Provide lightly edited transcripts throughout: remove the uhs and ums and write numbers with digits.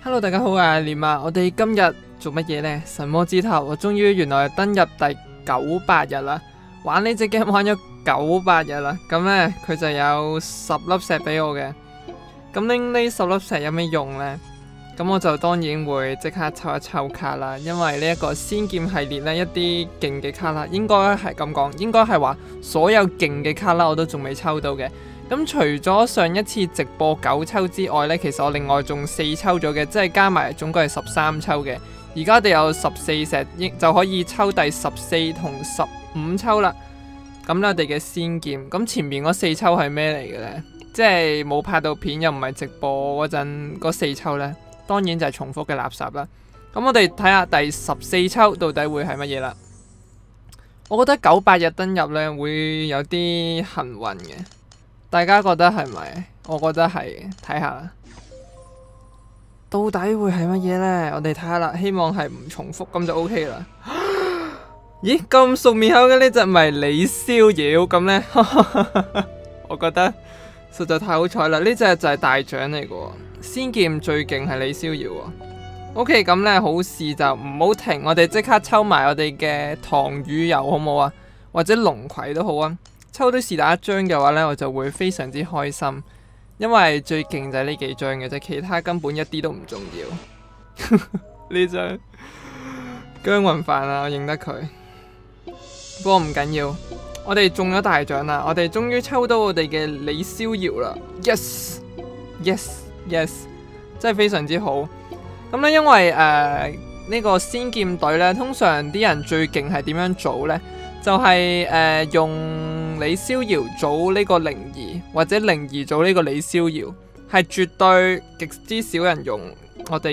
Hello， 大家好啊，念啊！我哋今日做乜嘢呢？神魔之塔，我終於原來登入第98日啦，玩呢隻 game 玩咗98日啦。咁呢，佢就有10粒石俾我嘅。咁拎呢10粒石有咩用呢？咁我就當然會即刻抽一抽卡啦，因為呢一個仙劍系列呢，一啲勁嘅卡啦，應該係咁講，應該係話所有勁嘅卡啦我都仲未抽到嘅。咁除咗上一次直播9抽之外呢，其實我另外仲4抽咗嘅，即係加埋總共係13抽嘅。而家我哋有14石，就可以抽第14同15抽啦。咁我哋嘅仙劍，咁前面嗰4抽係咩嚟嘅呢？即係冇拍到片又唔係直播嗰陣嗰4抽呢，當然就係重複嘅垃圾啦。咁我哋睇下第14抽到底會係乜嘢啦。我覺得98日登入呢會有啲幸運嘅。大家覺得係咪？我覺得係，睇下啦。到底會係乜嘢呢？我哋睇下啦，希望係唔重複咁就 OK 啦。咦，咁熟面口嘅呢隻咪李逍遙咁呢？我覺得實在太好彩啦！呢隻就係大獎嚟嘅喎，仙劍最勁係李逍遙喎。OK， 咁呢好事就唔好停，我哋即刻抽埋我哋嘅唐乳油好唔好啊？或者龍葵都好啊。抽到是但一張嘅話呢，我就會非常之開心，因為最勁就係呢幾張嘅啫，其他根本一啲都唔重要。呢張姜雲飯啊，我認得佢。不過唔緊要，我哋中咗大獎啦，我哋終於抽到我哋嘅李逍遙啦 ！Yes yes yes， 真係非常之好。咁呢，因為呢個仙劍隊呢，通常啲人最勁係點樣組呢？就係用李逍遙組呢個靈兒，或者靈兒組呢個李逍遙，係絕對極之少人用我哋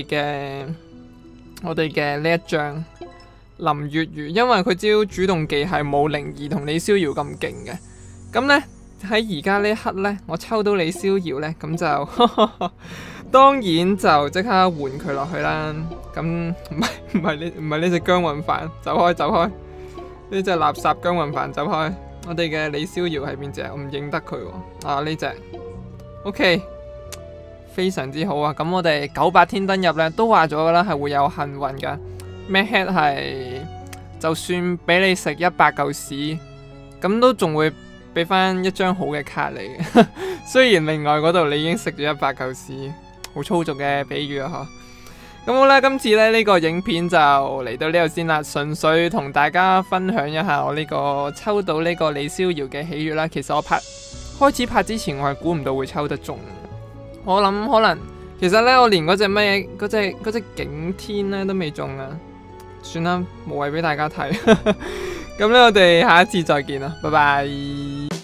嘅呢一張林月如，因為佢招主動技係冇靈兒同李逍遙咁勁嘅。咁呢，喺而家呢一刻呢，我抽到李逍遙呢，咁就當然就即刻換佢落去啦。咁唔係呢隻姜雲飯，走開走開。呢隻垃圾姜雲飯走開，我哋嘅李逍遙係邊隻？我唔認得佢喎。啊，呢隻 OK， 非常之好啊！咁我哋98天登入呢都話咗噶啦，係會有幸運噶。Mad Head 係就算俾你食100嚿屎，咁都仲會俾翻一張好嘅卡你嘅。雖然另外嗰度你已經食咗100嚿屎，好粗俗嘅比喻啊！嗬。咁好啦，今次呢個影片就嚟到呢度先啦，純粹同大家分享一下我呢個抽到呢個李逍遙嘅喜悅啦。其實我開始拍之前，我係估唔到會抽得中。我諗可能其實呢，我連嗰隻景天呢都未中啊。算啦，無謂俾大家睇。咁呢，我哋下一次再見啦，拜拜。